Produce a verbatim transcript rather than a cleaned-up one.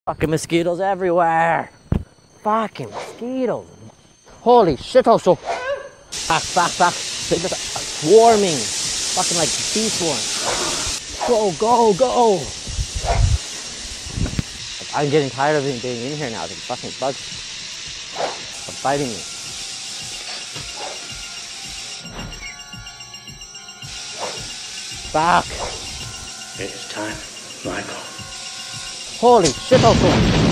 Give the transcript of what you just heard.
Fucking mosquitoes everywhere. Fucking mosquitoes. Holy shit also. Back, back, back. They're just swarming. Fucking like bee swarm. Go, go, go. I'm getting tired of being in here now. The fucking bugs are biting me. Back. It's time, Michael. Holy shit also.